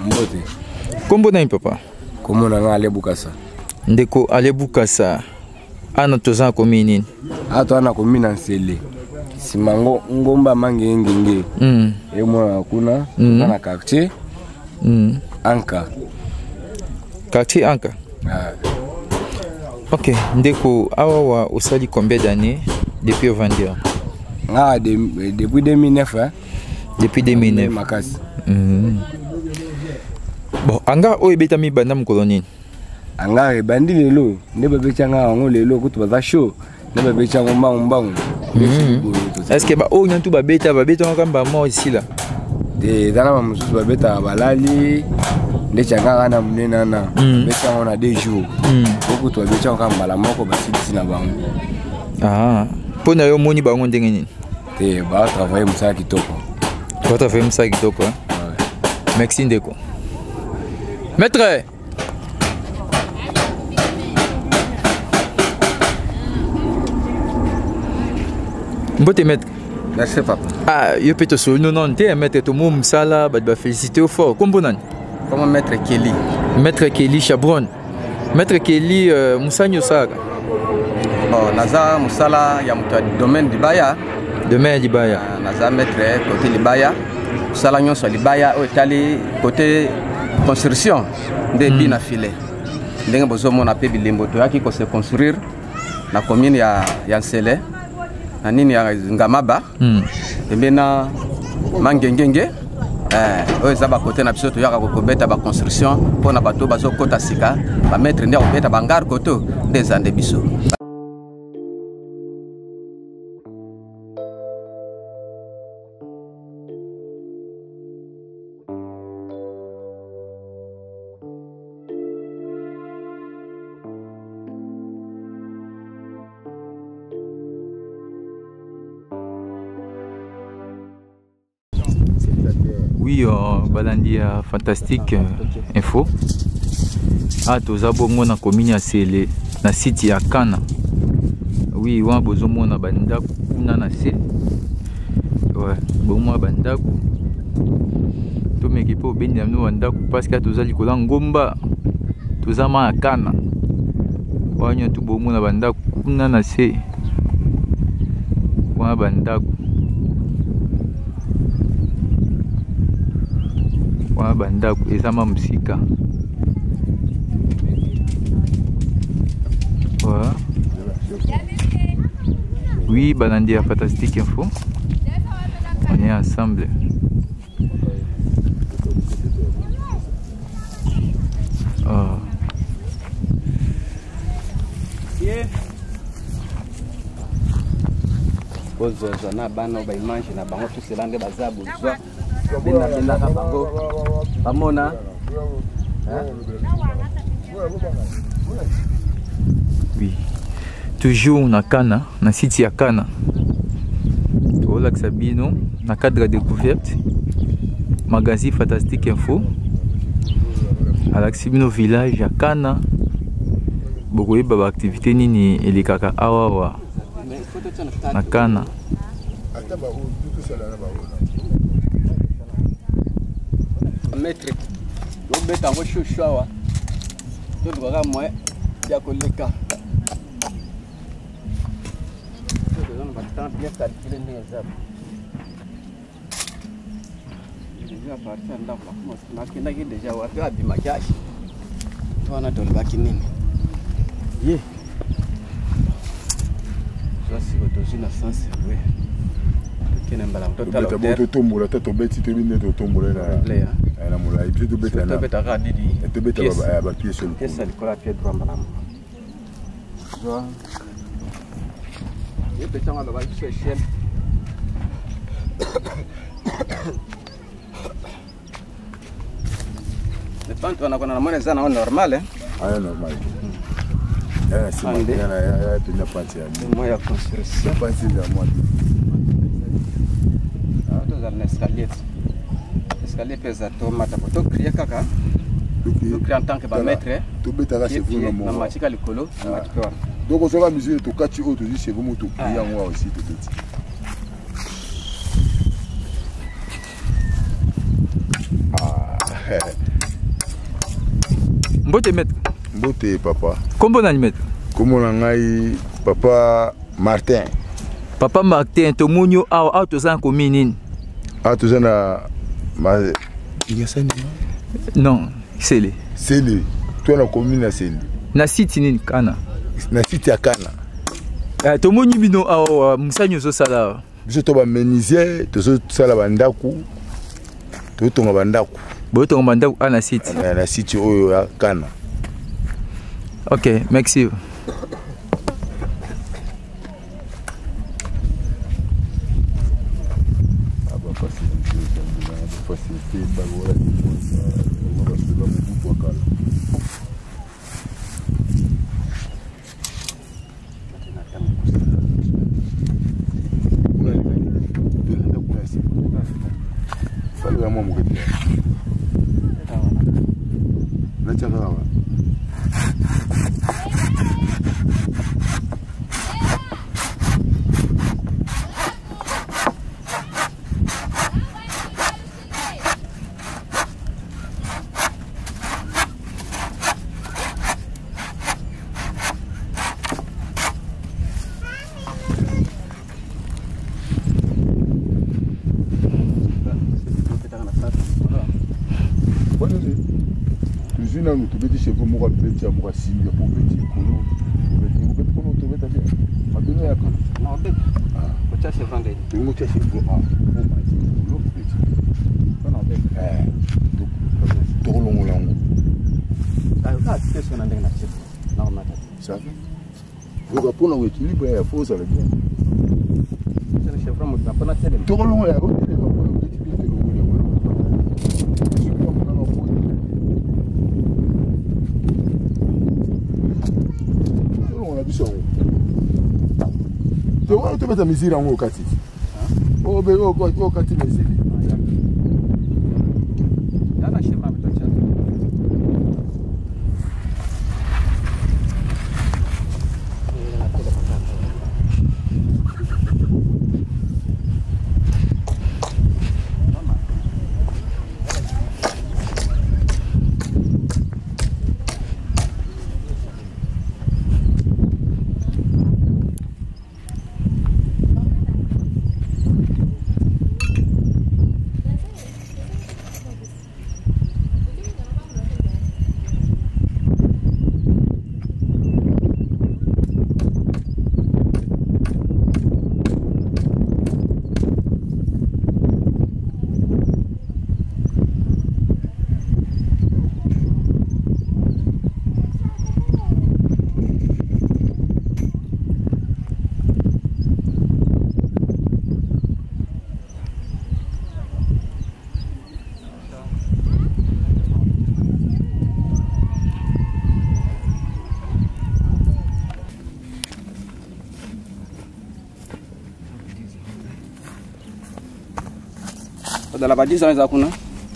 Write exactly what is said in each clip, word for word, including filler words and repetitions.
Mbote. Kombo na papa? Kombo na Ale Bukasa. Ndeko Ale Bukasa. Ana toza komi nini? Ato ana komi na Nsele. Simango ngomba mange ngenge. Mm. E mwana kuna mm. na quartier. Mm. Anka. Quartier Anka. Ah. OK, ndeko awa wa osali combien d'années depuis Ovandia? Ah, de, depuis deux mille neuf hein. Depuis deux mille neuf. Makasi. Mm. Bon, anga o ebetami banda mkoloni. Anga ebandi lelo, ne bebe changa ngo lelo kutu baza show. Ne bebe changa mbangu mbangu. Est-ce que ba o nyantu ba beta ba beta ngamba mo ici là? De dana ba mususu ba beta balali. Ne changa kana munena na. Beta on a deux jours. Beaucoup to beta ngamba la moko ba sisi na bango. Ah, pona yo moni bango ndenge nini? Te ba travailler musa kitoko. Ba travailler musa kitoko hein? Merci ndeko. Maître. Mbote maître. Merci papa. Ah, yo peut te souvenir non te maître to mom sala ba ba féliciter au fort. Kombo nan? Comment maître Kelly? Maître Kelly Chabron. Maître Kelly euh, Musanyo Saka. Bon, naza musala ya mutu domaine Libaya. Domaine Libaya. Naza maître côté Libaya. Musala nyonso Libaya o tali côté construction de mm. bina filé. Ndenge bozo mona pe bilembo to yaki ko se construire na commune ya ya Nsele. Na nini ya Ngamaba. Mm. Pembena mangengenge. Eh, oyo za ba côté na biso to yaka ko beta ba construction pona bato bazo kota sika ba maître ndia ko beta bangar koto des ande biso. Oui, euh, Balandia Fantastique euh, Info. Ah, toza bongo na commune ya Sele, na site ya Kana. Oui, wa bozo mona bandaku kuna na se. Ouais, bongo bandaku. To meki po beni ya no bandaku parce que toza likola ngomba. Toza ma Kana. Wa nyo tu bongo na bandaku kuna na se. Wa bandaku. Wa bandaku ezama musika. Ouais. Oui, Balandia Fantastique Info. On est ensemble. Oh. Bozo na bana ba image na bango tout cela nde bazabu zwa. Bina bina ka bango. Bamona. Oui. Toujours na Kana, na site ya Kana. Tola Sabino, na cadre de découverte. Magazine Fantastique Info. À l'Axibino village à Kana. Beaucoup de activités nini elikaka awawa. Na Kana. Maître, do beta ngo shushawa. Do baka moi ya koleka. Do don batan bien calculer les zap. Déjà partir nda kwa kuma na kina ki deja wapi abima kashi. Tuana tolibaki nini? Ye. Ça c'est autosi na sens ouais. Kena mbala total. Tu as tombola, tu as tombé, tu as mis tombola là. Na mula ipi to beta na. To beta ka didi. To beta ba ba pied sur le. Qu'est-ce que la pied droit madame? Zo. Et beta nga ba sur échelle. Le pente on a qu'on a moins ça normal hein. Ah normal. Eh c'est moi bien là, tu n'as pas tiens. Moi ya construction. Pas si là moi. Ah dans un escalier. Escalier pesa tomata poto kriya kaka. To kriya en tant que ba maître. To beta ka chef no mo. Na matika likolo, na matika. Donc on va mesurer to kati o to chef mo to kriya moi aussi to petit. Ah. Mbote maître. Mbote papa. Comment on a maître? Comment on a papa Martin. Papa Martin, to munyo aw aw to san commune. Ah to sana ma non, c'est lui. C'est lui. Toi la commune c'est lui. Na site ni kana. Na site ya kana. Eh to munyo bino aw musanyo zo sala. Biso to ba menuisier, to zo sala bandaku. To to bandaku. Bo to bandaku ana site. Na site oyo ya kana. OK, merci. Nous te bêtis chez vous, moi, bêtis à moi, si, il y a pour bêtis, colo, vous bêtis, comment tu bêtis à bien? Ma donné à quoi? Non, bêtis. Ah, tu cherches vendredi. Tu me cherches colo, ah, oh, ma dit, colo, bêtis. Non, non, bêtis. Eh, trop long, là, on. Ah, tu sais, on a un dégressif. Non, ma tête. Ça va? Donc, pour l'équilibre, il faut ça, le bien. C'est le chef, on va pas la télé. Trop long, là, on va bêtis, bêtis, tu vois, tu vas te mesurer en haut, Kati. Oh, ben, oh, oh, Kati, mesure. Il y a la chèvre avec toi. Dans la bâtisse, ça kuna.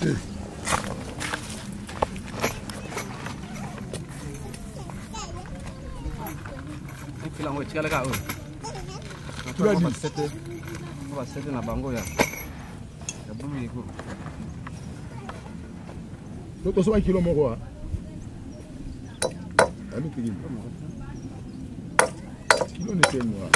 Donc, tu as un kilo mon roi. Kilo ne fait moi.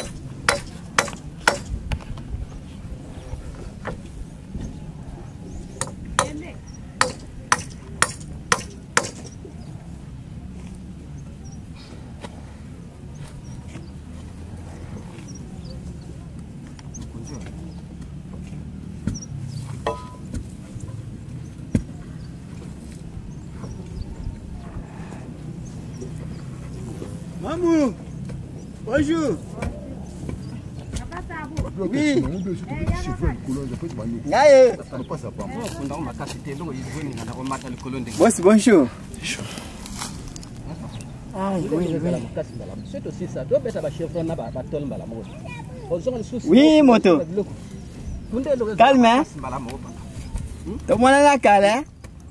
Mamou, bonjour. Oui. Boss, bonjour. Ah, oui, oui. Oui, moto. Calme, hein? Tout le monde est là, calme.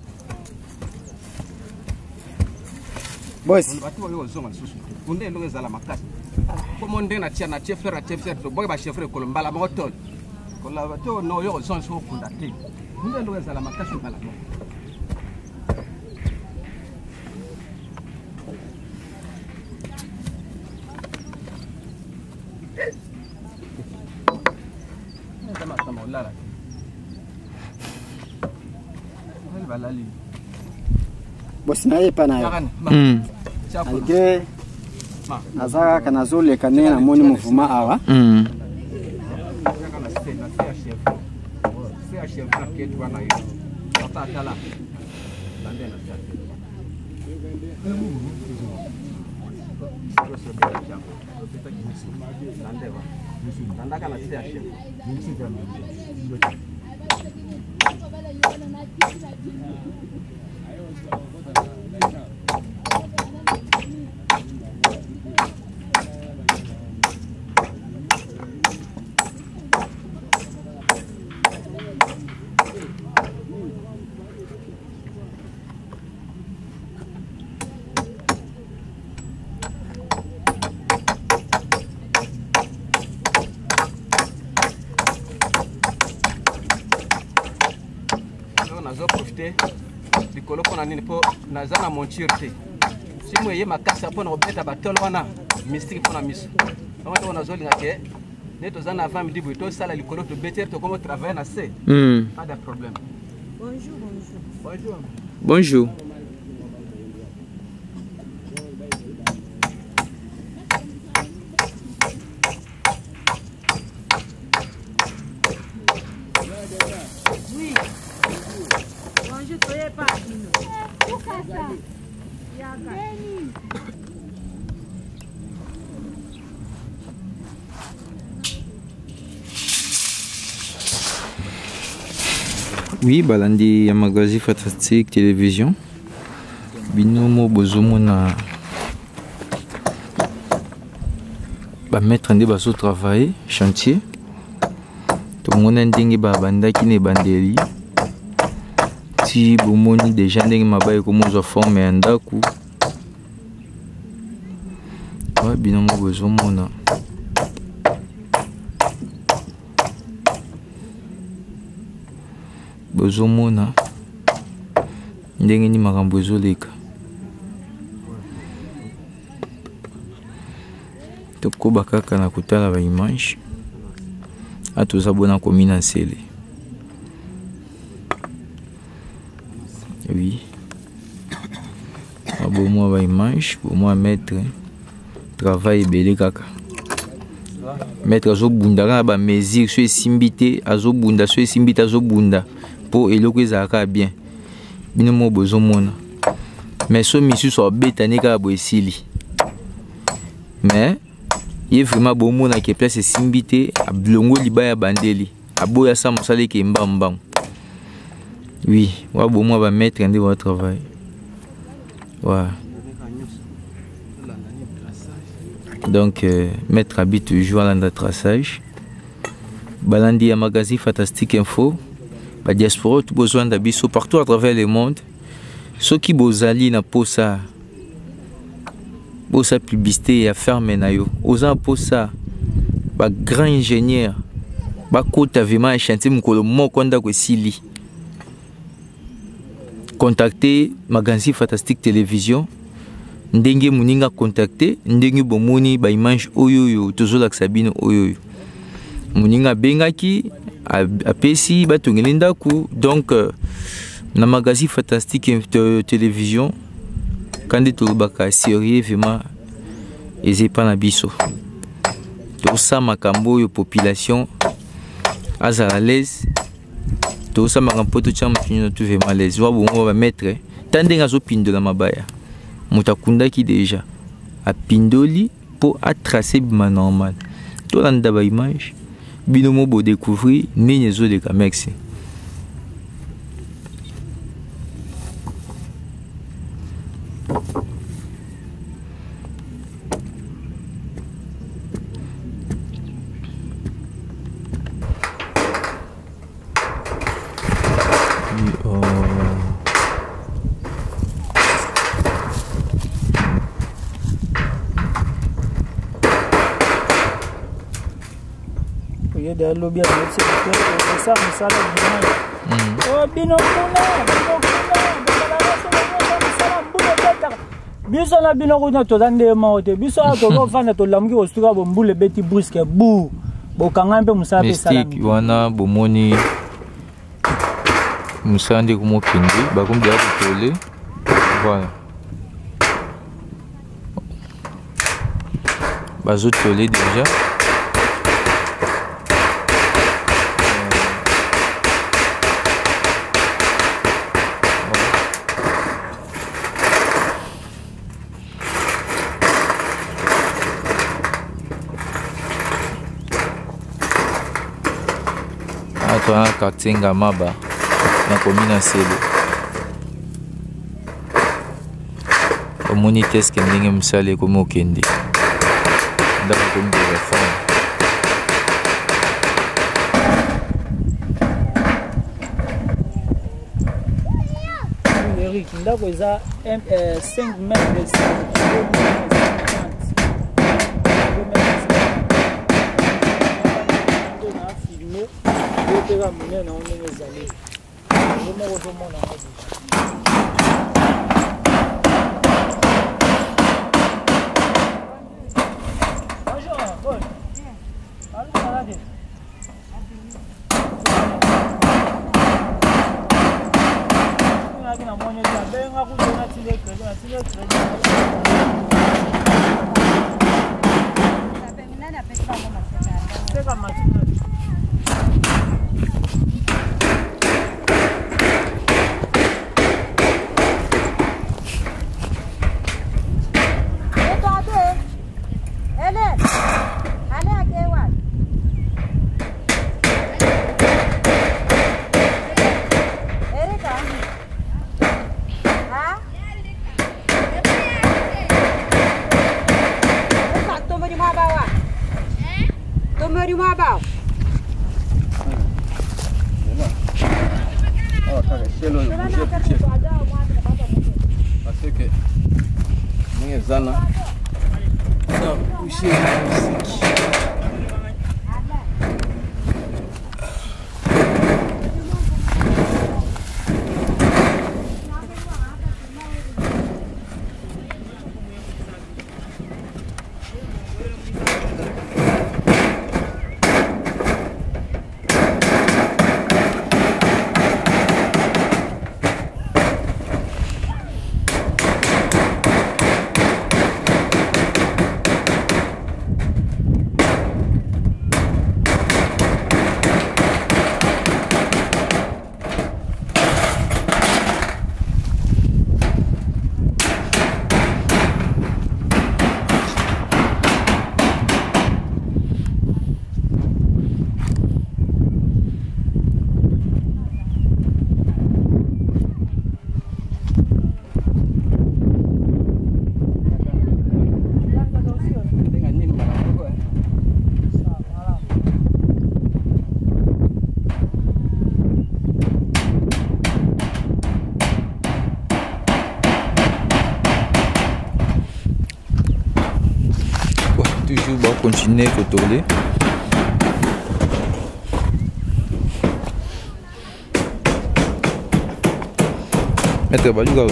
Boss. Comment on na tia na chef frère chef frère to boy ba chef frère kolombala mo tol kola to no yo son so kunda te munde ndo ezala makasi bala mo bosi na ye pa na yo malgré naza kaka nazoleka ndenge namoni mouvement awa likolo pona nini po naza na monture te si moye makasi pona kobeta batolo wana mystique pona miso donc to nazolinga ke ne toza na vingt midi boye tosala likolo tobetere tokoma travailler na se pas de problème. Bonjour, bonjour. Bonjour. Bonjour. Oui, balandi ya magasin Fantastique Télévision. Binomo bozomona ba mettre ndé baso travailler chantier. To mona ndenge ba bandaki ne bandeli. Ti bomoni déjà ndenge mabaye ko mozo forme ya ndaku. Wa binomo bozomona. Bozomona ndenge ni makambo ezoleka tokoba kaka na kotala ba image atoza bona komina nsele. Oui, abomo ba image bomo mettre travail ebele kaka mettre azobunda kaka ba mesure so esimbite azobunda so esimbite azobunda po eloko ezalaka bien bino mo bozomona mais so misusu abetani kaka boesili mais ye vraiment bomona ke place esimbi te ablongo libaya bandeli aboya sa mosala eke mbambam. Oui, wa bomona ba mettre nde wa travail wa donc euh, mettre habit toujours à la traçage balandi ya magasin Fantastique Info. La diaspora tout besoin d'abisso partout à travers le monde. Ceux qui bozali na posa bosa publicité à faire menayo. Osa posa ba grand ingénieur ba kota vraiment chantier mukolo mokonda ko sili. Contacter magasin Fantastique Télévision. Ndenge muninga contacter ndenge bomoni ba image oyoyo tozola ksabino oyoyo. Muninga bengaki apesi batongeli ndaku donc euh, na magasin Fantastique de Télévision quand tu baka sérieux vraiment ezepa na biso to sa makambo yo population azala l'aise to sa makambo to chama pinyo tu vraiment l'aise wa bongo ba mettre tande ngazo pindola mabaya mutakunda ki déjà a pindoli pour a tracer ma normal to landa ba image binomo bo découvrir nini zo de Camex. de lobby c'est ça ça là oh bino kuna bino kuna biso na bino kuna to dande maote biso to ko fana to lamuki ostuka bombule beti brusque bu bokanga mpe musape sala mystique wana bomoni Moussandi comme Kendi, bah comme déjà contrôlé. Voilà. Bah autres collés déjà. Dans le quartier Ngamaba, dans la commune à Sélé. Au moniteur, ce qui est mis comme au Kendi. Dans la commune de réforme. Eric, il a cinq mètres de la monnaie dans les années. Je me retrouve dans la vie. Bonjour, bon. Allô, malade. On a une monnaie de ben à vous donner des crédits, des crédits. C'est comme ça. Parce que nous sommes toujours va continuer à contrôler. Maître Baluga.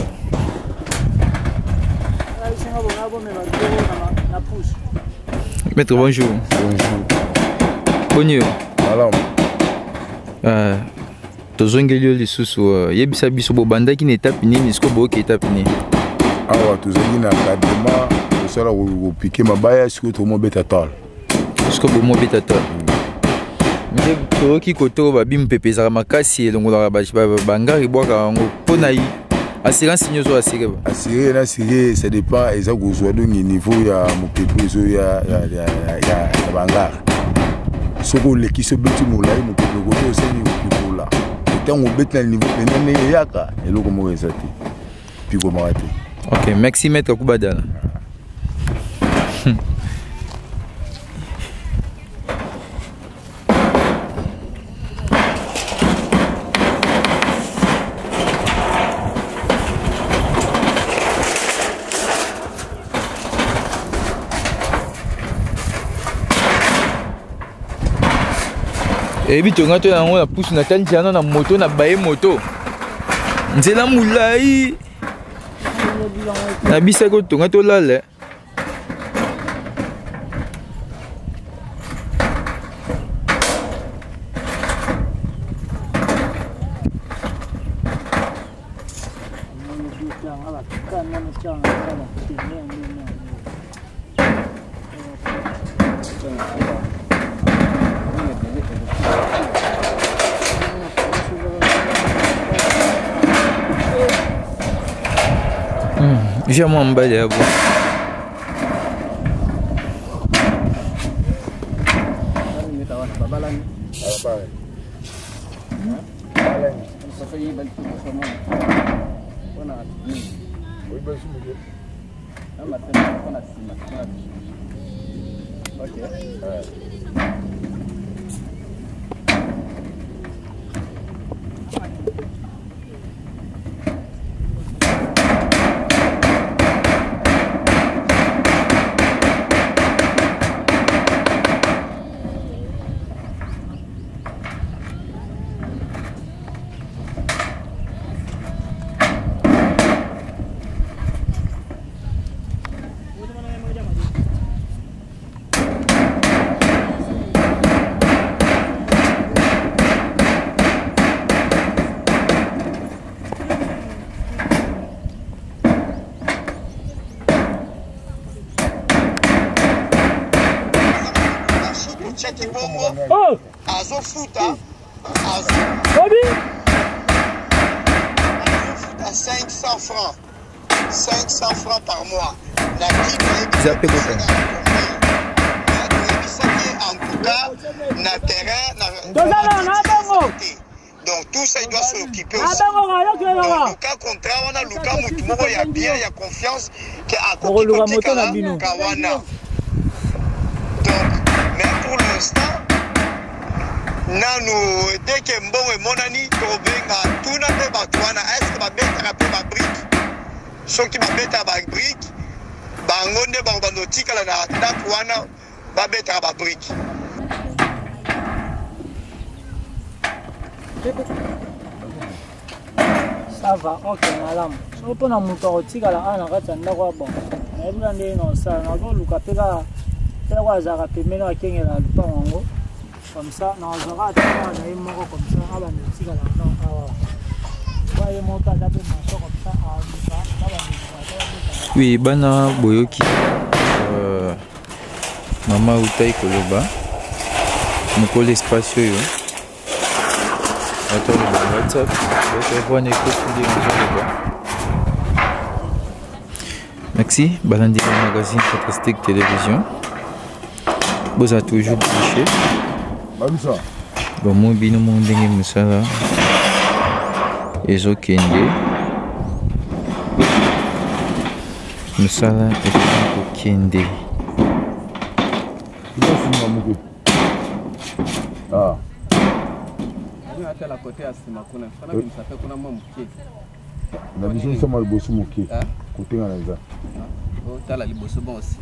Maître, bonjour. Bonjour. Bonjour. Voilà. Euh, tozongeli lisusu yebisa biso bobanda ki na étape nini siko boyoka étape nini awa tozongi na kadema tosala kopike mabaya siko tomobeta tol siko bomobeta tol nde toyoki kote oyo babi mpepe ezalaka makasi elongolaka bangari bwaka yango mpona assurance nyonso asire asire na asire ça dépend eza kozwa dongi niveau ya mopepe ezo ya bangari soko oleki so beti molai mopepe kote osali kopekola ntango obeti na niveau penene eyaka eloko moko eza te puis komaka te. Ok, merci Maître Koubadala. Et puis tu as un pouce na tani jana na moto na baye moto. Nzela mulai. Na bisa ko tonga to lale. J'ai mon balai à vous. Oh! Azofuta à cinq cents francs. cinq cents francs par mois. La en tout cas, na terrain, donc tout ça, il doit s'occuper aussi. Donc, le cas contraire, on a le cas où il y a bien, il y a confiance qu'il y a un Kawana. Donc, mais pour l'instant, nous, dès que bon et mon ami, tout n'a pas Kawana, est-ce que ma bête a rappelé ma brique? Ce qui m'a bête à ma brique, bangonde, banganotique, la na Kawana, ma bête à ma brique. Ça va, ok, madame. Si on peut nous montrer aussi que la Anna reste un endroit bon. Mais vous n'avez pas ça. Nous avons le capéra. C'est quoi ça? Rapide, mais nous avons gagné la lupa en haut. Comme ça, nous avons raté. On a eu mort comme ça. Ah ben, c'est là. Non, ah. Voyez mon cas d'abord comme ça. Ah, oui, bana boyoki. Euh, Mama Utai Koloba. Mon collègue spatiaux. Attends, le WhatsApp, je vais merci, Balandi Magazine Fantastique Télévision. Vous avez toujours cliché. Bon, moi, je mon dingue, Moussala. Ezo Kende. Moussala et Kende. Ah. La côté à Simakuna, ça fait qu'on a mon pied. La vision c'est mal bossé mon pied. Côté à la za. Oh, t'as la libosse bon aussi.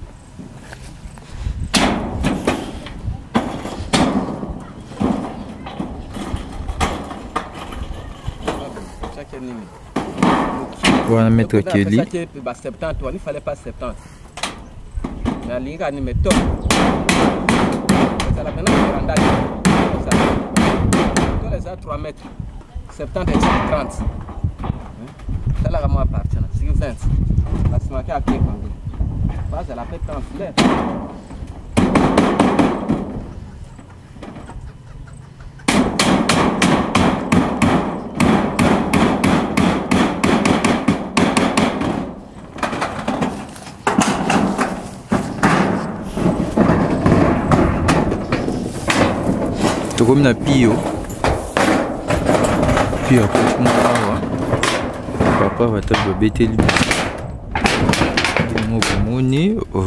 Voilà, mettre Kelly. septante, il fallait pas septante. Mais la ligne a une méthode. C'est la maintenant les a trois mètres, septante et trente. C'est là que moi appartient. C'est vingt. La semaine à pied. Pas à la fête en filet. Tu comme na pio. Puis après, papa va te bêter lui. Mon pomoni, oh.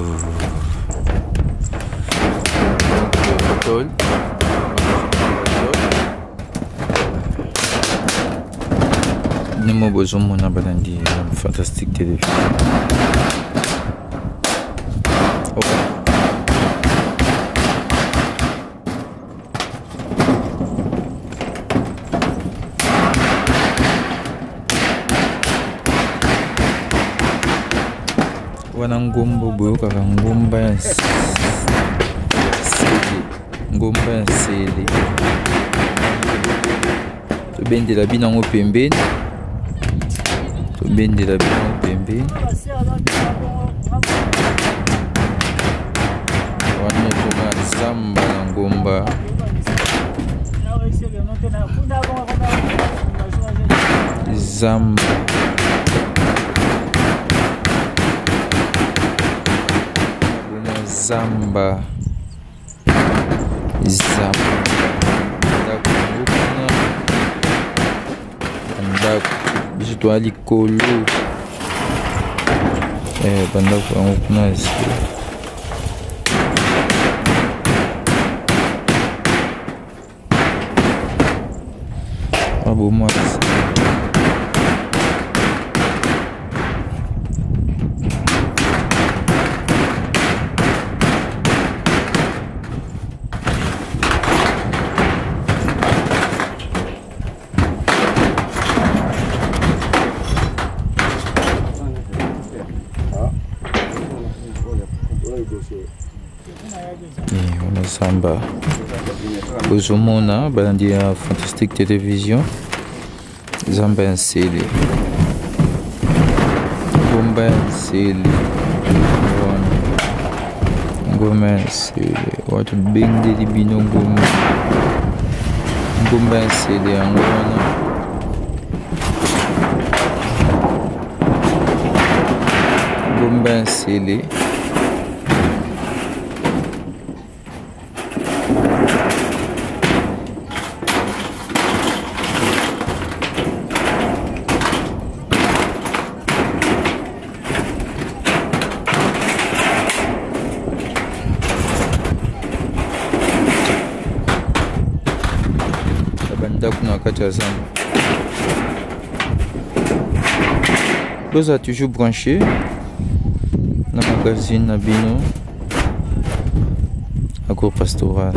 Ne m'a besoin mon Balandi Fantastique Télévision. Wana ngombo boyo kaka ngomba ya sele ngomba ya sele tobendela binango pembeni tobendela binango pembeni pembeni. Wana tuna zamba na ngomba. Zamba Buna zamba Zamba Ndako ngukuna Ndako biso toa likolo Eh bandako yango kuna esi Abo mwasi Samba Bozomona balandi ya Fantastique Télévision Zamba Nsele Ngomba Nsele Ngomba Nsele watu bende libino ngomba Ngomba Nsele yango wana Ngomba Nsele L'os a toujours branché dans le magazine Nabino à cour pastorale.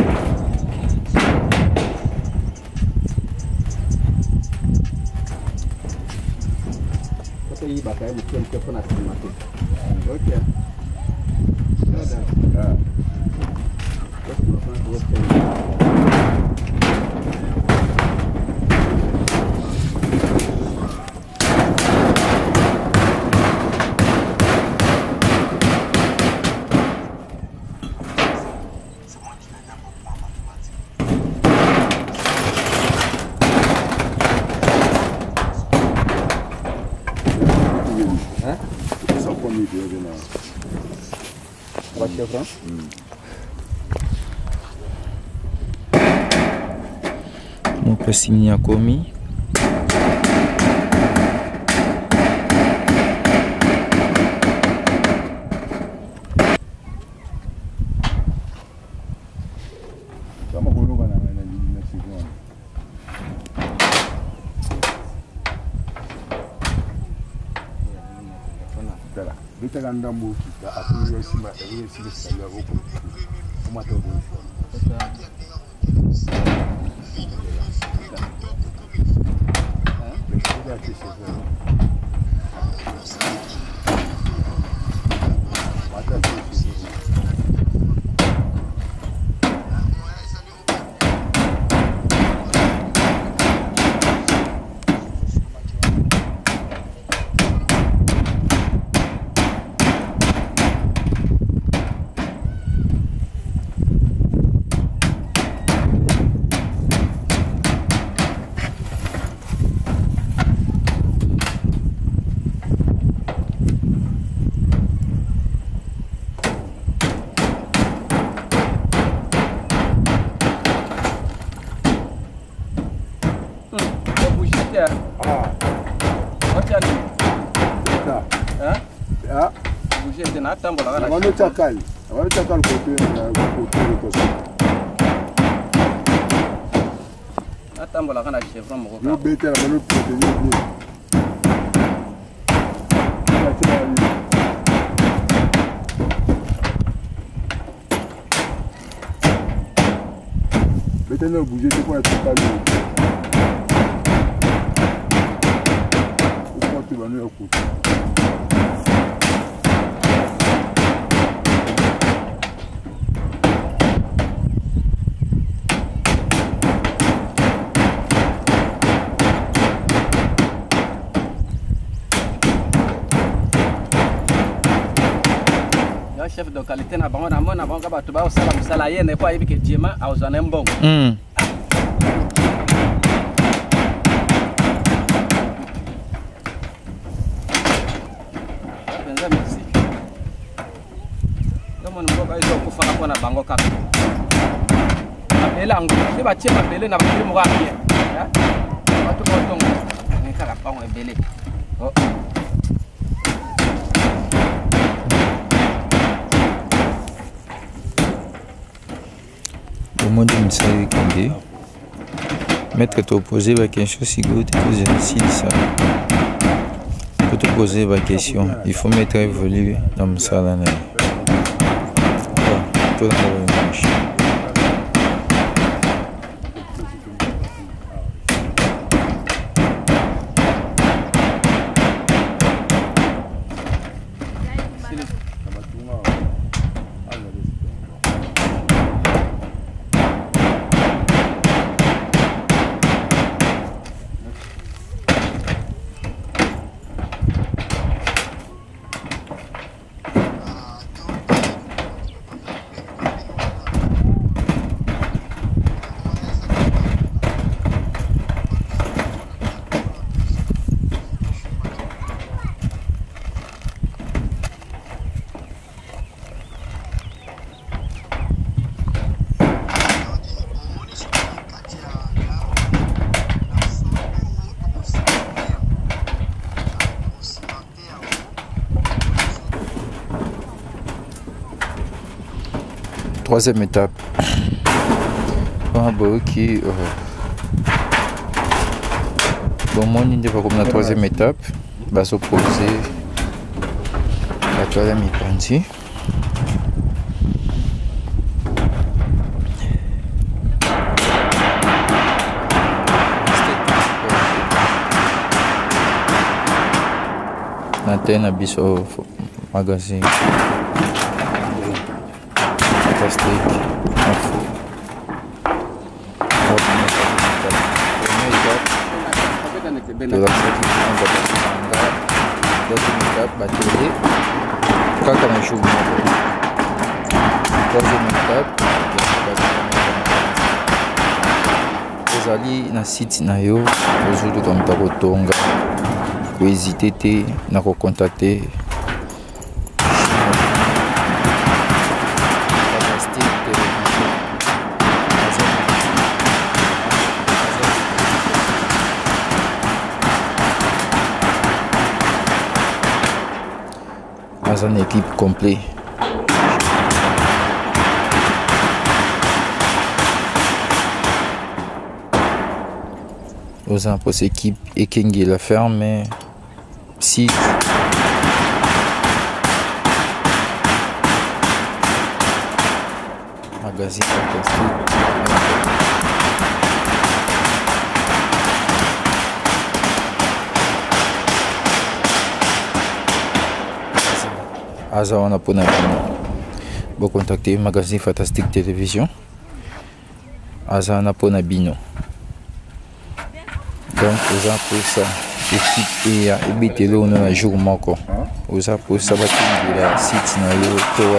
Mon Passimini a commis. Ndambo kita aku ya sima ya sima sekali aku kuma to do Abano chakali, abano chakali kote na kote kote. Atambola kana chevron mo ko. No bete la abano kote ni ni. Bete no bouger c'est quoi chakali. Ou tu vas nous écouter. chef de qualité na bango na mona bango ba to ba osala musala ye ne pas yebike diema auzana mbongo mm benza merci comme on voit ils ont pour faire na bango kaka apela ngo se ba tie apela na ba mo ga bien ya ba to ko tongo ne kala bango ebele oh au monde de Msali Kandé. Maître te poser la question si vous te posez si ça. Pour te poser la question, il faut mettre évoluer dans le salon. Tout dans le manche. Troisième étape. Ah bon, ok. Euh... Bon, moi, on va comme la troisième étape. Va s'opposer la troisième mi-partie. L'antenne a bis au magazine. Fantastique, info. De la deuxième étape, batterie. Quand on a joué, troisième étape, vous allez dans le site nayo, vous allez comme ta rotonga, vous hésitez à recontacter. Une équipe complète. Aux impôts équipe et Kengi la ferme, mais si magazine fantastique. Aza on a pour bon contacter magazine fantastique télévision. Aza on a pour Bino. Donc aux pour ça équipe et à ebitelo on a jour manko. Aux pour ça bâtir la site na yo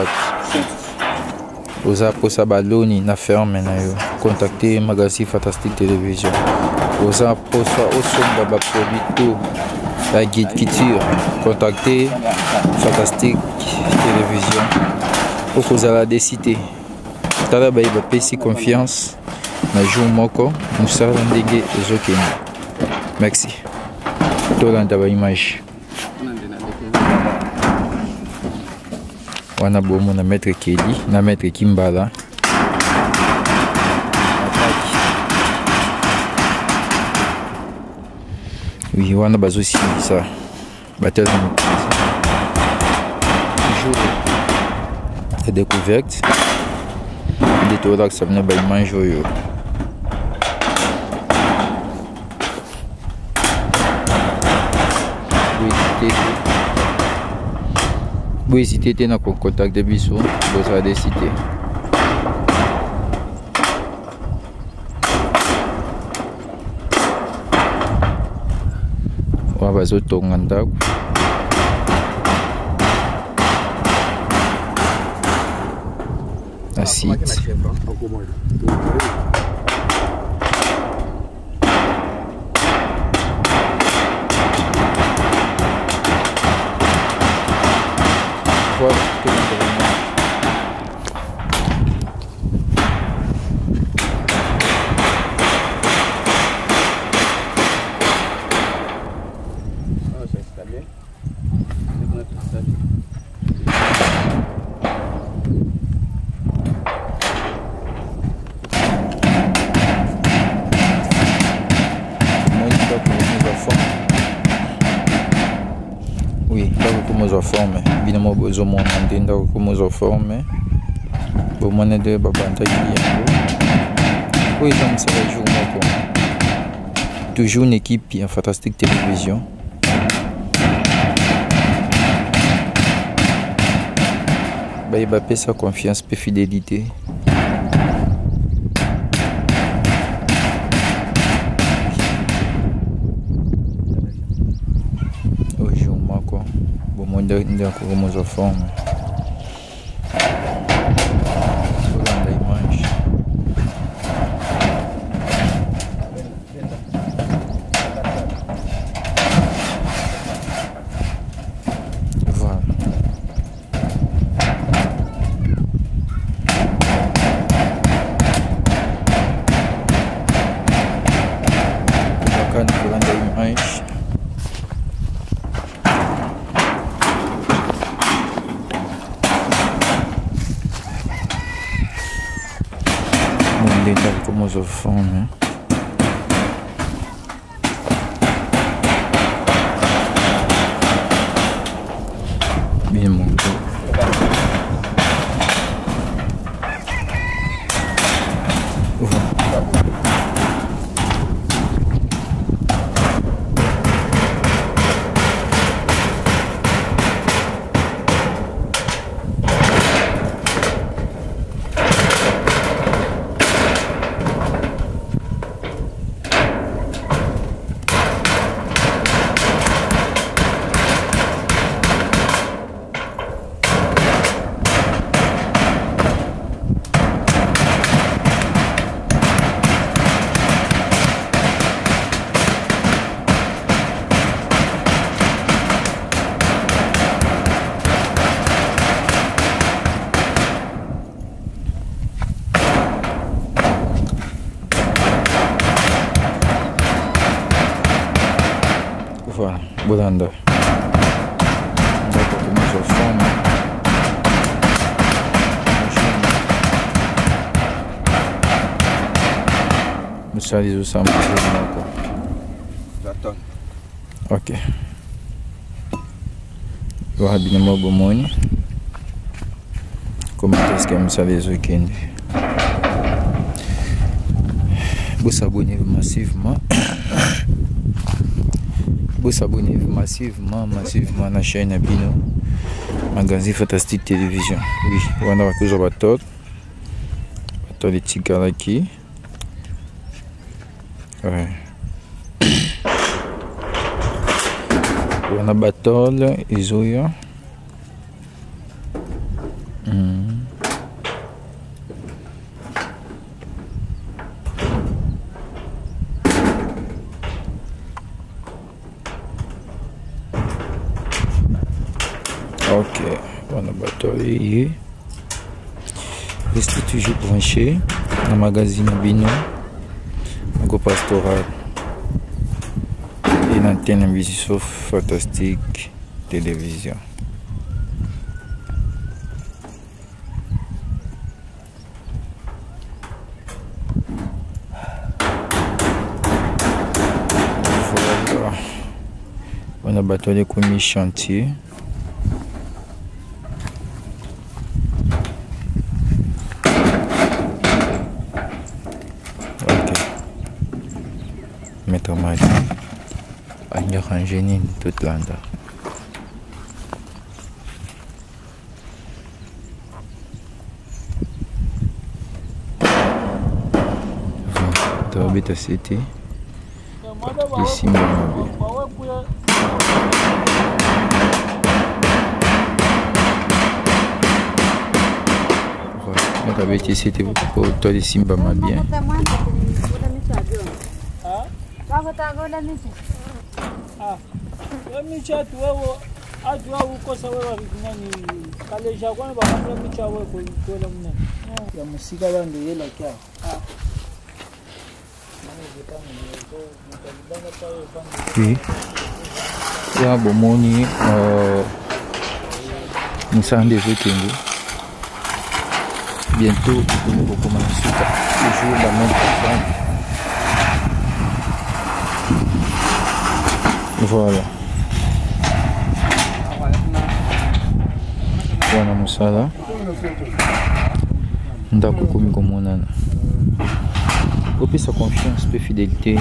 to aux pour ça baloni na ferme na yo. Contacter magazine fantastique télévision. Aux pour ça au son baba produit tout. La guide culture, contactez Fantastique Télévision. Pour que vous allez décider. Tala ba iba pesi confiance. Na jour moko, nous serons ndege ezokeni. Merci. Tolanda ba image. Wana bomo na maître Kelly, na maître Kimbala. Oui, on a besoin aussi de ça. Battle toujours la découverte des tours que ça venait de manger. Vous hésitez dans le contact de Bissou, vous allez décider. bazotonga ndako na site. Voilà. Oui, là como za forme, bina mo bozo mo ndenda como za forme. Bo mona de babanta yango. Oui, ça me sert jour moko. Toujours une équipe qui a fantastique télévision. Bah il va payer sa confiance et fidélité. Ndio como za forme. Olha a imagem. Voilà. Bacana, olhando a imagem. Como za forme. Bien monté. Voilà, Bolanda. On va continuer sur forme. Nous sommes tous ensemble. Ok. Voilà, bien moi bon comment est-ce que nous sommes les week-ends? Vous vous abonnez massivement. Vous vous abonnez massivement, massivement à la chaîne Abino Magazine Fantastique Télévision. Oui, on a toujours bateau. Bateau de Tigalaki. Ouais. On a bateau, Isoya. Hmm. Ok, on a batterie. Restez toujours branché dans le magazine Bino, au pastoral et l'antenne Vision Fantastique Télévision. Voilà, on a batterie comme chantier. Mettre ma vie à une rangée toute l'anda. Tu as bête à citer ici mon avis. Voilà, babeti c'était pour toi les simba ma bien. Ah, micha tu wewe ajua huko sawa nani kale jakwana ba micha wewe ko ko mna ya musika bando yela kya ah oui ya bomoni euh musande zotengo bientôt nous allons commencer toujours la même personne. Voilà. Voilà musala. Ndako komi komonana. Opesa confiance pe fidélité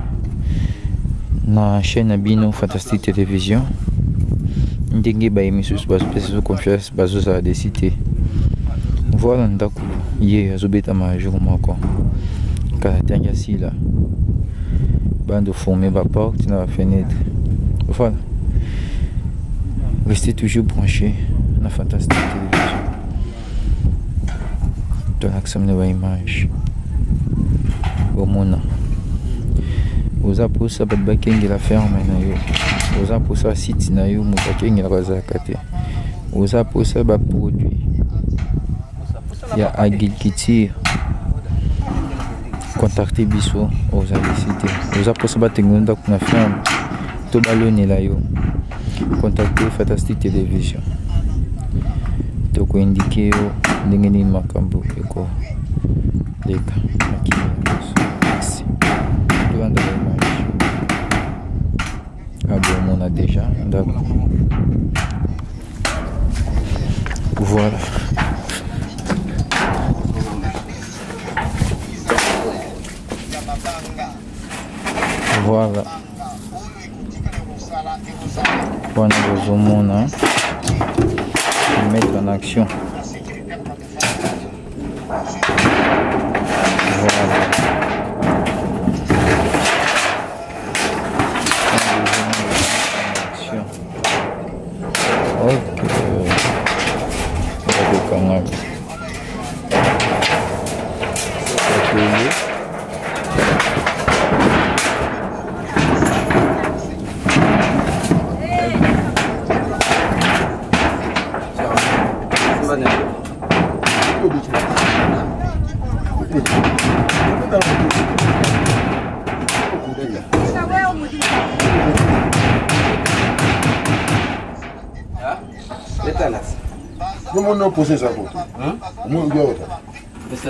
na chaîne Abino Fantastique Télévision. Ndenge ba émission bazo pesa confiance bazo za décider. Voilà ndako ye azobeta ma jour moko. Ka tanga sila. Bande formée ba porte na fenêtre. Voilà. Restez toujours branchés dans la Fantastique Télévision. Dans l'accent de la image. Au monde. Vous avez pour ça, vous avez la ferme. Vous avez pour ça, site, vous avez la razakate. Vous avez pour ça, vous produit. Il y a agriculture. Contactez Bissot, vous avez cité. Vous avez pour ça, vous avez la ferme. Tout ballon est là. Contactez Fantastique Télévision. Donc indiquer ndengeni makambo eko leka merci devant la image ah bon on a déjà d'accord voilà voilà voilà bozomona mettre en action. Voilà. Ok. Le canal. Comment on pose ça pour toi? Comment on dit ça?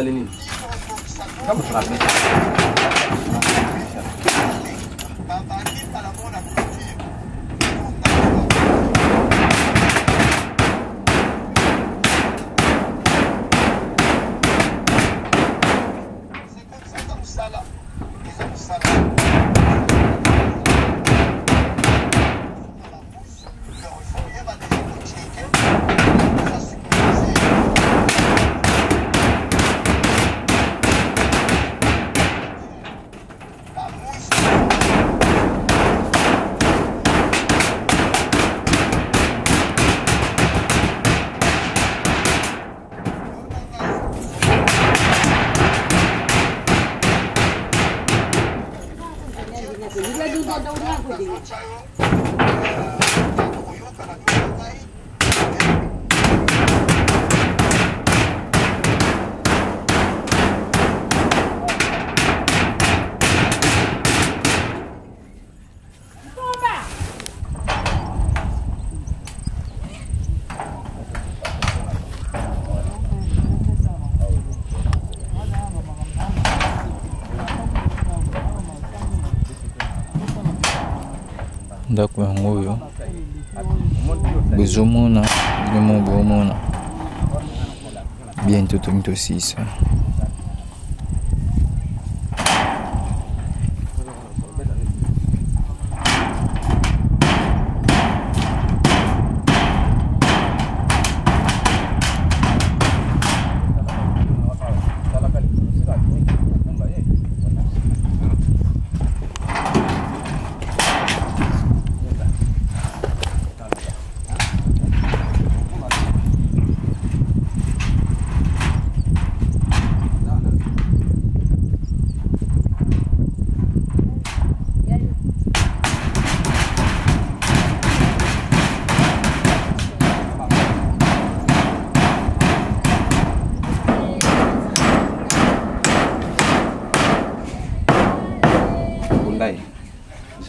ndako yango oyo bozomona bilemo bomona bientôt tomi tosisa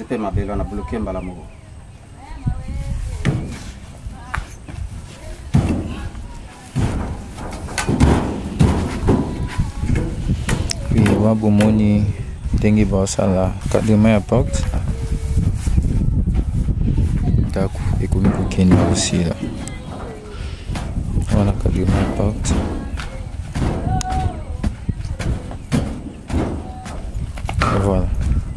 c'était ma belle, on a bloqué Mbalamogo. Oui, Wabomoni, Dengi Bassala, quatrième à porte. D'accord, et comme il y a aussi là. Voilà, quatrième à porte. Voilà.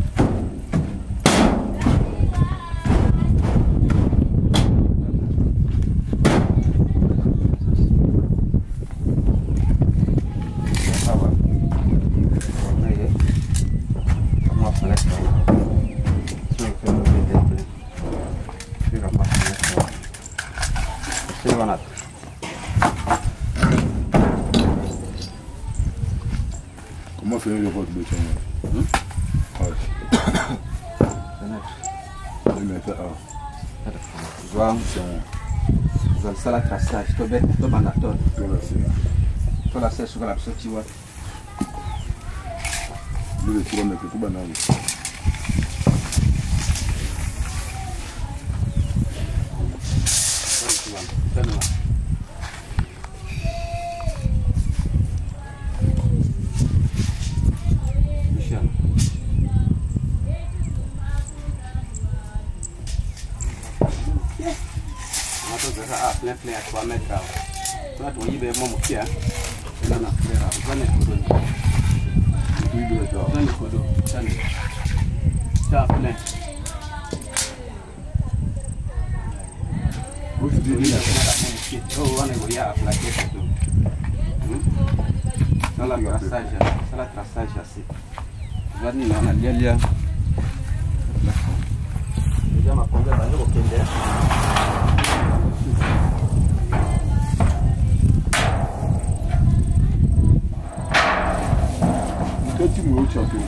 Comment faire le vote de ton Vous allez la traçage, tu vas tu vas en attendre. Tu vas sur la sortie. Le tu vas mettre tout banal. Plein plein à trois mètres. Tu vas te dire, mon pied. Là, on a fait là. Vous allez le codo. Oui, le codo. Vous allez le codo. Ça plein. Vous dites, il y a mon pied. Oh, on est là à plaquer tout. Dans la traçage, dans la traçage assez. Vous allez là, on a bien là. Déjà, ma conduite va aller au Kenya. Quel type de champion?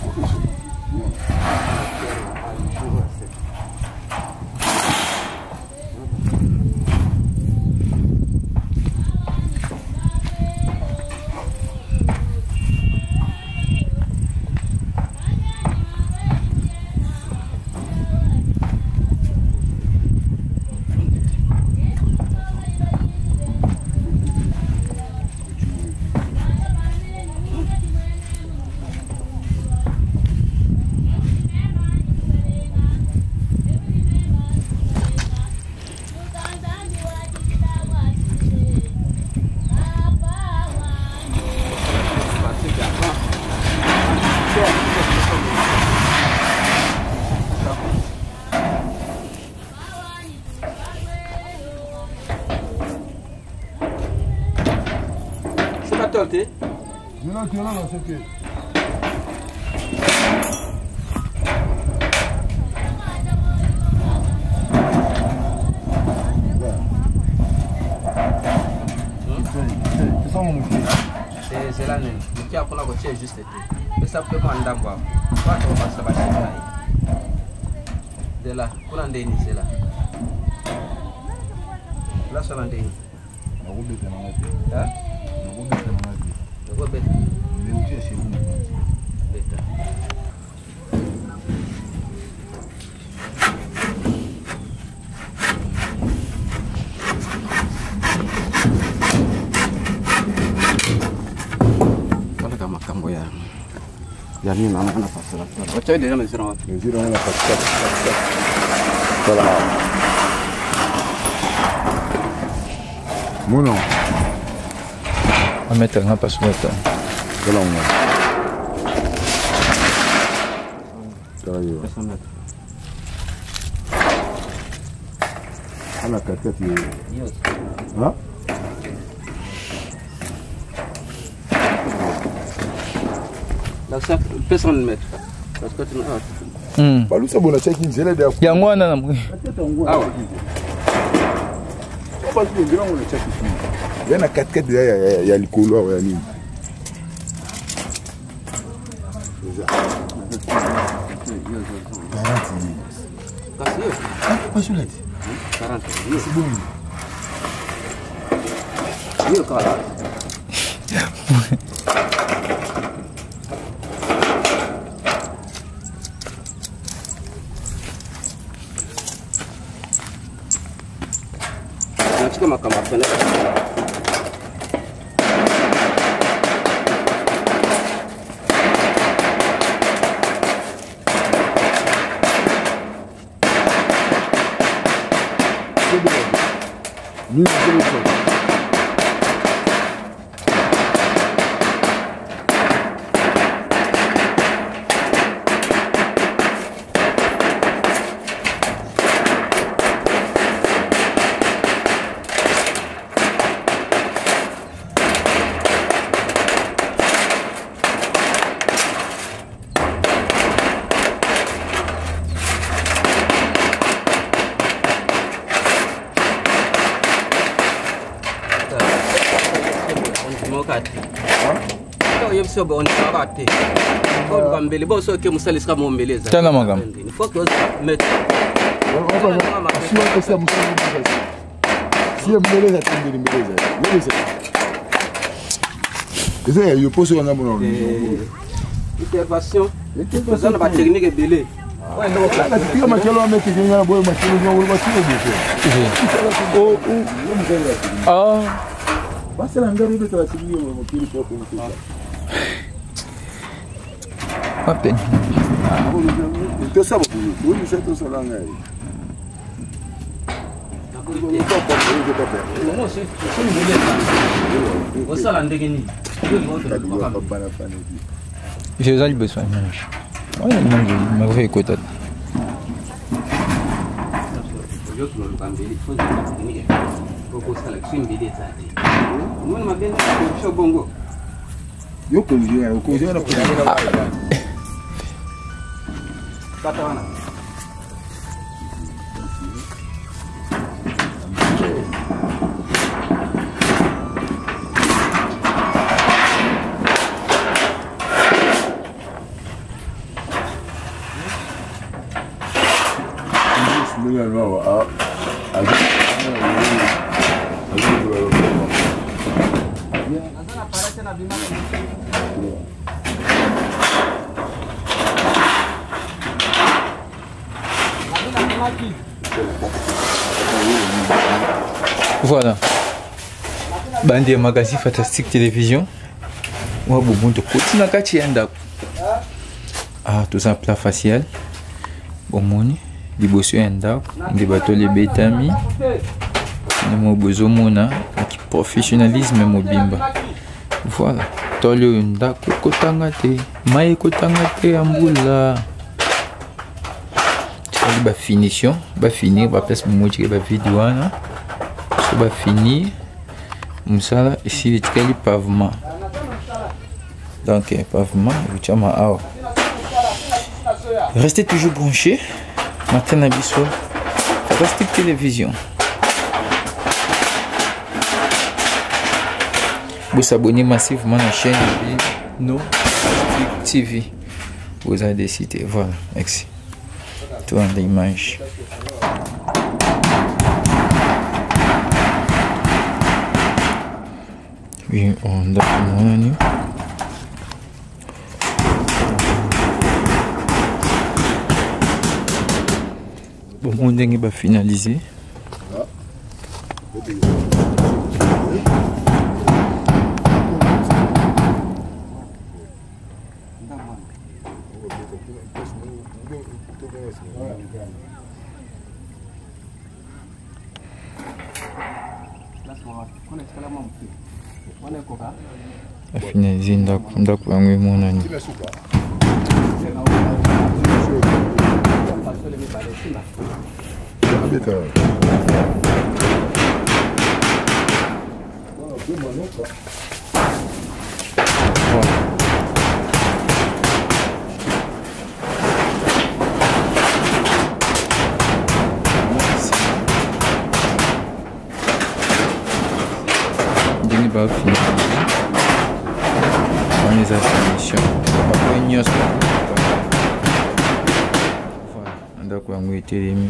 Non, non, non, non, c'est que... C'est ça mon moukier. C'est là, le moukier a pour la voiture juste été. Mais ça peut pas en d'avoir. Pas qu'on va se battre. De là, pour l'endéni, c'est là. Là, c'est l'endéni. La route de Ténarate. Hein? La route de Ténarate. La route de Le moukier chez vous. Bêta. Il y a rien à faire. Tu as déjà mesuré. Mesuré, on a fait ça. Voilà. Mon nom. On va mettre un pas sur le temps. Voilà, on a. Ah, la caquette, il est. Hein? La sac, personne ne met. Parce que tu n'as Hmm. Bah, lui, c'est bon, la check-in, c'est là derrière. Il y a un mois, non, Ah ouais. On passe le grand, on le check ici. Il y a une caquette derrière, il y a le colo, il y a une. Pas sur la tête. quarante. C'est bon. Il y a quarante. natika makambo ya fenêtre. Nous, nous, Tana magam. Il faut que vous mettez. Si vous voulez attendre une beleza. Vous avez eu posé un amour. Intervention. Vous avez la technique est belée. Tu as ma chaleur mais tu viens à boire ma chaleur ou ma chaleur. Oh Ah. Basta la ngari de la télé au kili pour pour ça. Pas peine. Tout ça beaucoup. Oui, c'est tout ça là ngai. J'ai besoin de besoin. Ouais, non, je vais écouter. Yo conviens, yo conviens na kudala. Katawana. Mira no, a a Voilà. Bandi ya magazine Fantastique Télévision. Wa bubuntu kotina kati yanda. Ah, tout ça plat facial. Bomoni, liboso yanda, ndi bato le betami. Nemo bozomona ki professionnalisme mobimba. Voilà. Tolio ndako kotanga te, mai kotanga te ambula. Ba finition, ba finir, ba place momoji ba vidéo wana. So ba finir. Msala ici le tikali pavement. Donc pavement, uchama awa. Restez toujours branchés. Matin Abisso, Fantastique Télévision. Vous abonnez massivement à la chaîne No T V. Vous avez décidé. Voilà, merci. Tout en l'image. Oui, on a mon bon, on va finaliser. A finaliser ndako ndako yango emonani. Ndenge ba finaliser. On les a finitions. Après nyos. Voilà, ndako yango etelemi.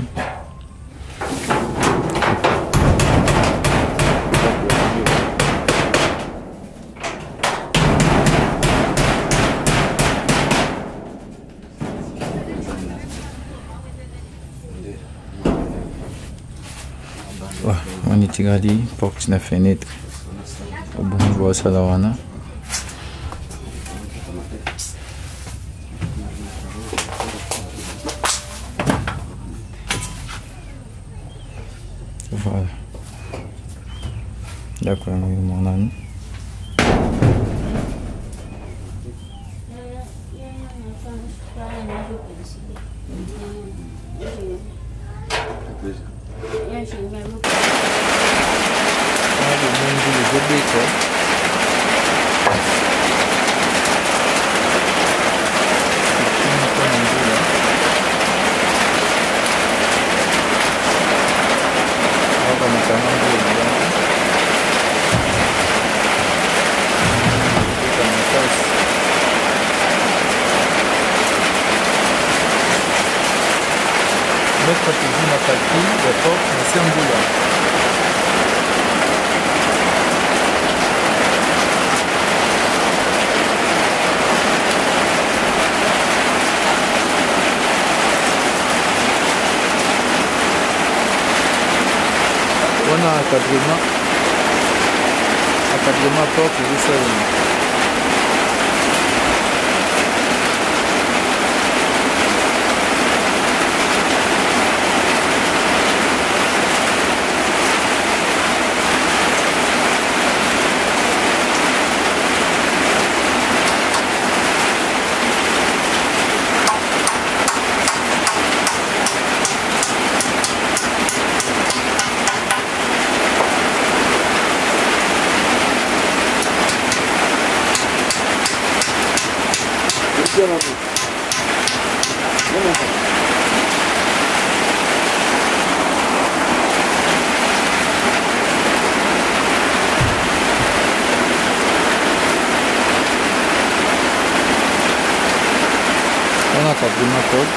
On est tiré porte na fenêtre. Bon voir ça là wana. Voilà. D'accord, mon ami. Mettre toujours ma partie de porte, mais c'est un boulot. On a un encadrement, encadrement porte, c'est ça. On a pas vraiment code.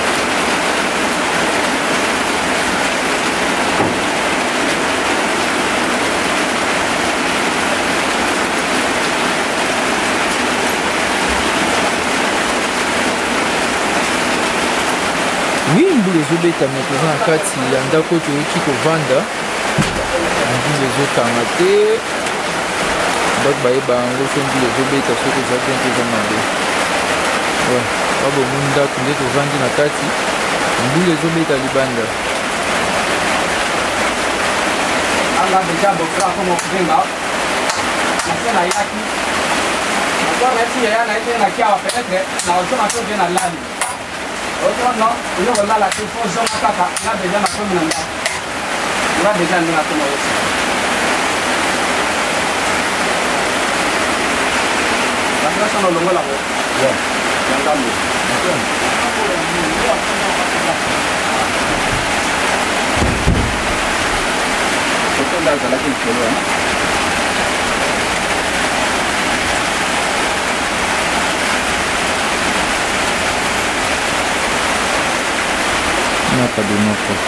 Oui, mbula ezobeta me toza na kati ya ndako toyoki kovanda mbula ezokanga te bato bayeba yango so mbula ezobeta soki eza bien te eza mabe babomoni ndako nde tovandi na kati mbula ezobeta libanda anga deja bokra komo kujenga nase na yaki nakuwa nasi yaya na ete na kiawa penetre na ozoma to je na lani ozoma no ino kolala te fo zoma kaka nga deja na komi na ndako nga deja ndi na komo osi bakila sono longola ko yangambo Otonda zalaki likolo n'a pas de n'importe.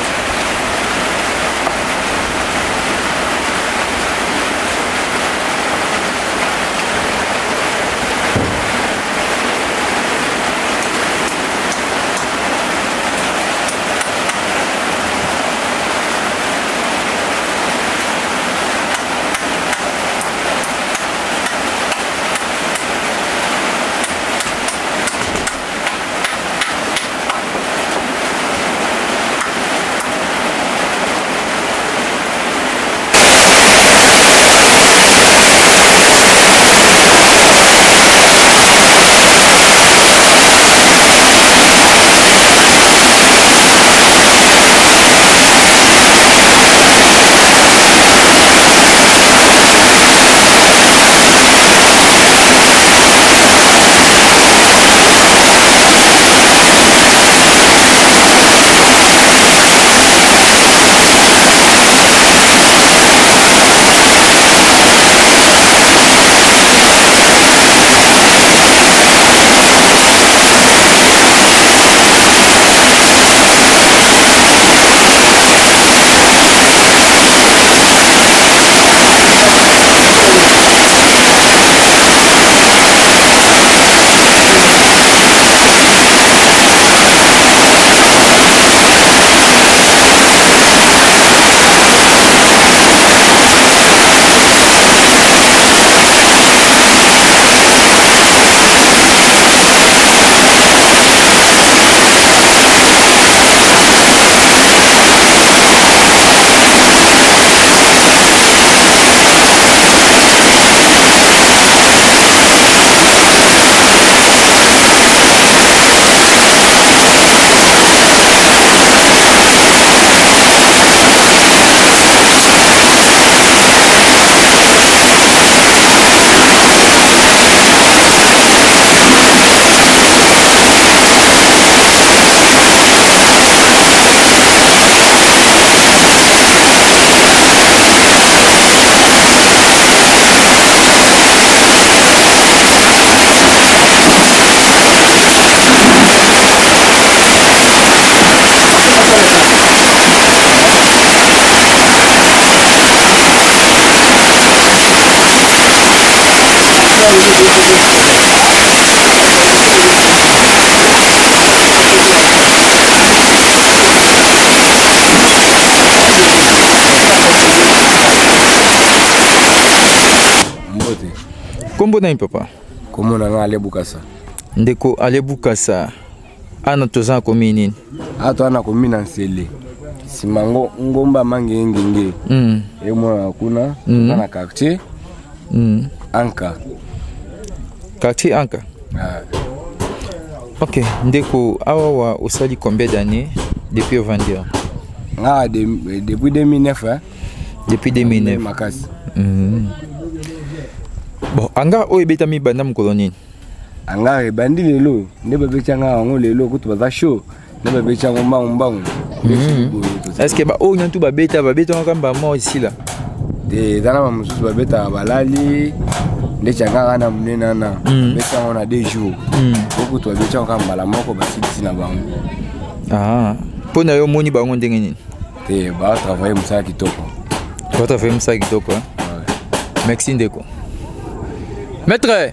Kombo na papa? Kombo na Ale Bukasa. Ndeko Ale Bukasa. Ana toza komi nini? Ato ana komi na Nsele. Simango ngomba mange ngenge. Mm. E mwana kuna mm. na quartier. Mm. Anka. Quartier Anka. Ah. OK, ndeko awa wa osali combien d'années depuis Vandia? Ah, de, depuis deux mille neuf hein. Depuis deux mille neuf. Makasi. Mm. Bon, anga o ebeta mi banda mkoloni. Anga e bandi lelo, ne bebe changa ngo lelo kutu baza show. Ne bebe changa mbangu mbangu. Est-ce que ba o nyantu ba beta ba beta ngamba mo ici là? De dana ba mususu ba beta balali. Ne changa kana munena na. Beta on a deux jours. Beaucoup to beta ngamba la moko ba sisi na bango. Ah, pona yo moni bango ndenge nini? Te ba travailler musala kitoko. Ba travailler musala kitoko hein? Merci ndeko. Maître.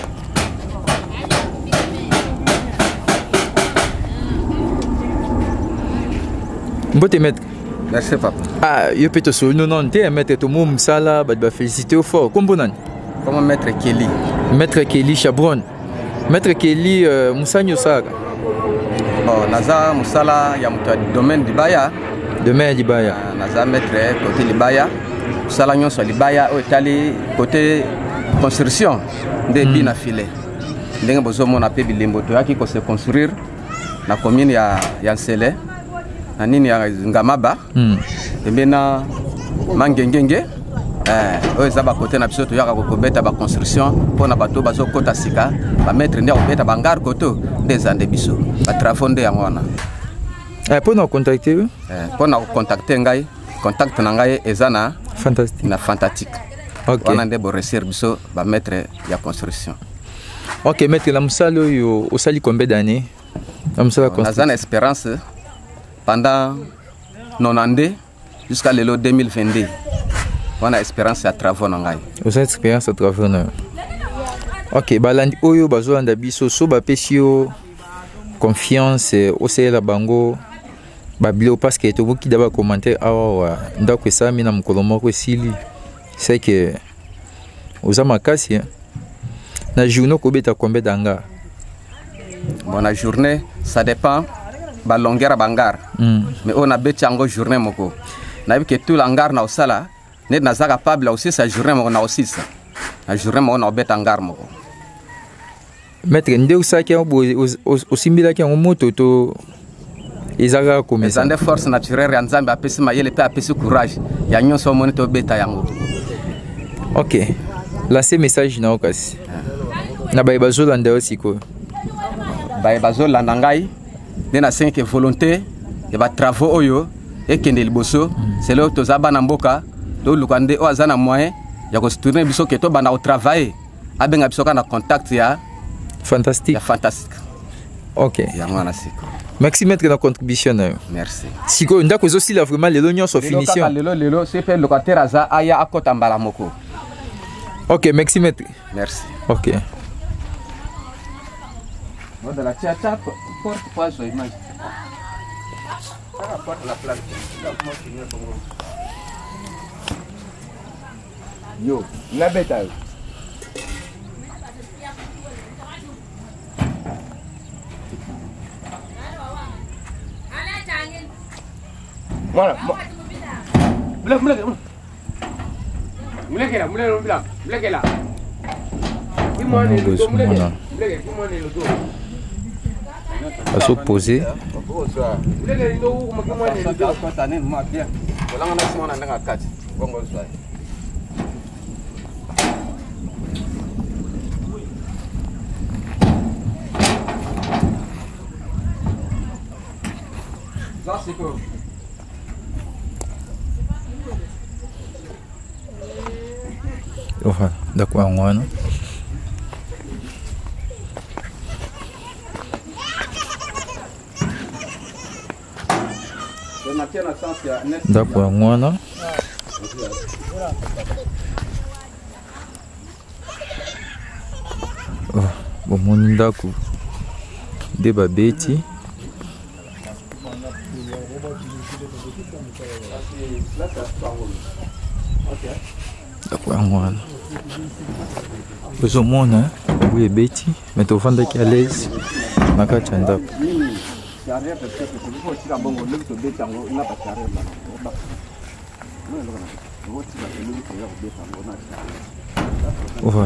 Mbote maître. Merci papa. Ah, yo peut te souvenir non te maître to mom sala ba ba féliciter au fort. Kombo nani? Comment maître Kelly? Maître Kelly Chabron. Maître Kelly euh, Musanyo Saga. Oh, naza musala ya mutu domaine Libaya. Domaine Libaya. Uh, naza maître côté Libaya. Musala nyonso Libaya o etali côté construction de mm. bina filé. Ndenge bozo mona pe bilembo to yaki ko se construire na commune ya ya Nsele. Na nini ya Ngamaba. Mm. Tembena mangengenge. Eh, o ezaba côté na biso to yaka ko beta ba construction pona bato bazo kota sika, ba mettre ndia ko beta bangar koto des ande biso. Ba travaux nde ya ngwana. Eh pona contacter Eh pona contacter ngai, contact na ngai ezana fantastique. Na fantastique. OK. On a des beaux ressources biso ba mettre ya construction. OK, maître la musalo yo osali combien d'années? La musala construction. Nazana espérance pendant nonante jusqu'à le deux mille vingt-deux. On a espérance à travaux nangai. Vous avez expérience à travaux na. OK, balandi oyo bazo anda biso so ba pesio confiance au sela bango babilo parce que to boki daba commenter awa ndako esami na mukolo moko sili. C'est que oza makasi na journée ko beta combien d'anga? Bon la journée ça dépend ba longueur bangar. Mm. Mais on a beti ango journée moko. Na bi que tout langar na osala net na za capable aussi sa journée moko na aussi ça. La journée moko na beta angar moko. Maître nde usaki osimbila ki moto to ezaka komesa. Ezande force naturelle ya Nzambe apesi mayele pe apesi courage. Ya nyonso moni to beta yango. OK. Lancer message na okasi. Na ba bazola nda osiko. Ba bazola ndangai de na cinq volonté et ba travaux oyo et kende liboso c'est là to zaba na mboka to lukande o azana moyen ya ko tourner biso ke to bana au travail abenga biso kana contact ya fantastique. Ya fantastique. OK. Ya ngwana siko. Merci maître na contribution. Merci. Siko ndako aussi la vraiment le l'union sur finition. Lelo lelo c'est fait locataire aza aya akota mbala moko. OK, merci maître. Merci. OK. Bon de la tia tia porte pas so image. Ça porte la plaque. Yo, la beta. Voilà. Mulek mulek. Mulek là, mulek là, mulek là. Kimone le mulek. Mulek, kimone le do. À s'opposer. Mulek no ko kimone le do. Ko tane ma bien. Wala ngana simona ndanga kati. Bongo swai. Ça c'est quoi? Oha, dakwa ngwana. Dakwa ngwana. bomoni ndako nde babeti ndako yango wana ozomona oyo ebeti me tovandaki à l'aise na kati ya ndako. Voilà.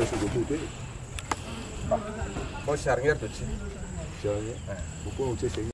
Bon, charnière de dessus. Pourquoi on